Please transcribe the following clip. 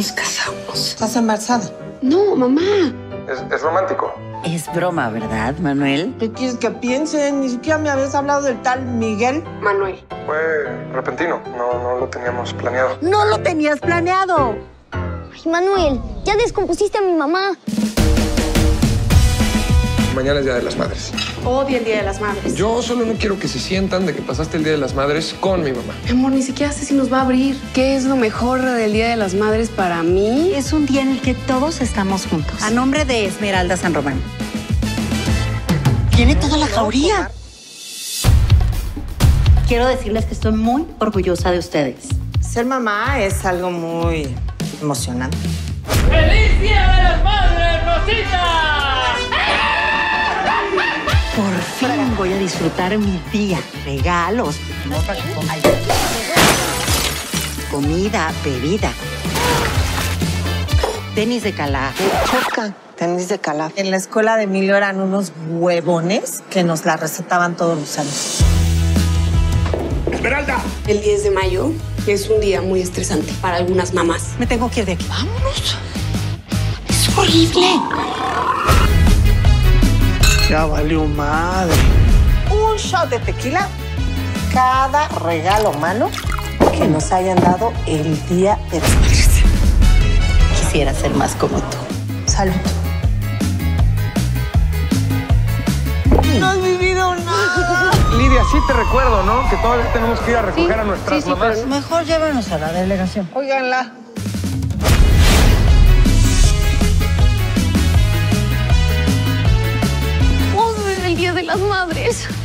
nos casamos. ¿Estás embarazada? No, mamá. Es romántico. Es broma, ¿verdad, Manuel? ¿Qué quieres que piense? Ni siquiera me habías hablado del tal Miguel. Manuel. Fue repentino, no lo teníamos planeado. ¡No lo tenías planeado! Ay, Manuel, ya descompusiste a mi mamá. Mañana es Día de las Madres. Odio el Día de las Madres. Yo solo no quiero que se sientan de que pasaste el Día de las Madres con mi mamá. Mi amor, ni siquiera sé si nos va a abrir. ¿Qué es lo mejor del Día de las Madres para mí? Es un día en el que todos estamos juntos. A nombre de Esmeralda San Román. Tiene toda la jauría. Quiero decirles que estoy muy orgullosa de ustedes. Ser mamá es algo muy emocionante. ¡Feliz Día de las Madres, Rosita! Por fin voy a disfrutar mi día. Regalos, comida, bebida. Tenis de calaf. Choca, tenis de calaf. En la escuela de Emilio eran unos huevones que nos la recetaban todos los años. ¡Esmeralda! El 10 de mayo es un día muy estresante para algunas mamás. Me tengo que ir de aquí. ¡Vámonos! Es horrible. Ya valió madre. Un shot de tequila, cada regalo humano que nos hayan dado el día de las madres. Quisiera ser más como tú. Salud. No has vivido nada. Lidia, sí te recuerdo, ¿no? Que todavía tenemos que ir a recoger a nuestras mamás. pero Mejor llévanos a la delegación. Óiganla. Vamos a ver el Día de las Madres.